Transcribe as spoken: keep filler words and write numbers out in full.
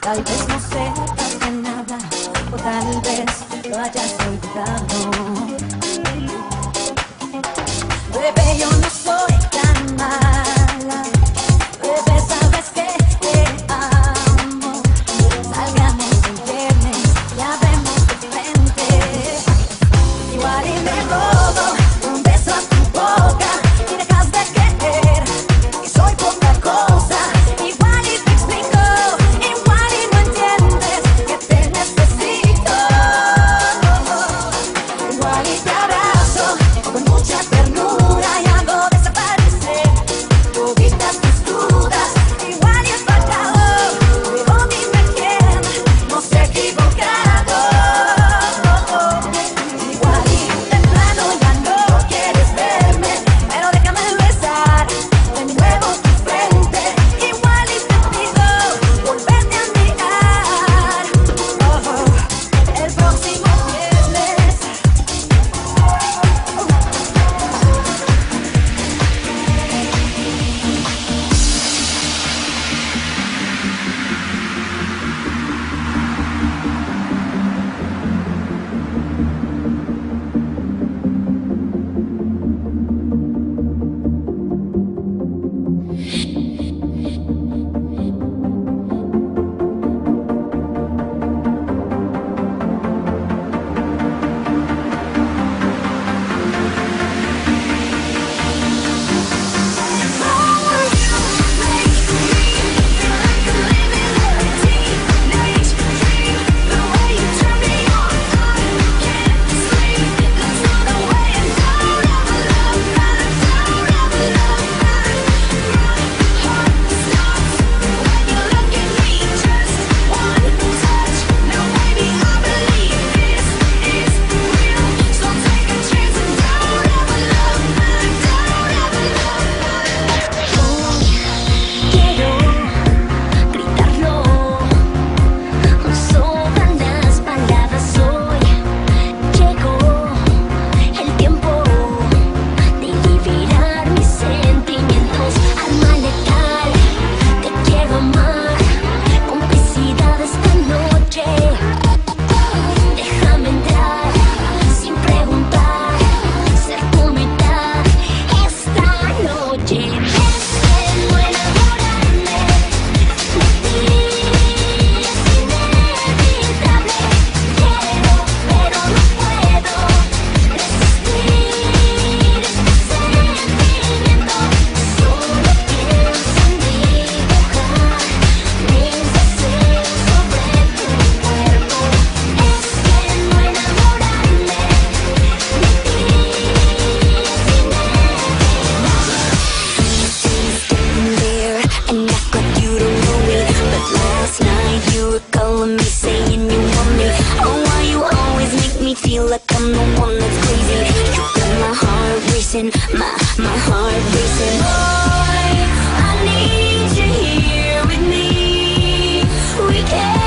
Tal vez no sepas de nada, o tal vez lo hayas olvidado. Bebé, yo no soy tan mala. Bebé, sabes que te amo. Salgamos el viernes y hablemos de frente. Igual y me robo un beso a tu boca y dejas de querer que soy poca cosa. Igual y te explico, igual y no entiendes que te necesito. Igual y te abrazo con mucha ternura y hago desaparecer toditas tus dudas. Igual y he fallado, pero dime quién no se ha equivocado. Igual y de plano ya no quieres verme, pero déjame besar de nuevo tu frente. Igual y te pido volverte a mirar. Oh, el próximo viernes. Feel like I'm the one that's crazy. You got my heart racing, my, my heart racing. Boy, I need you here with me. We can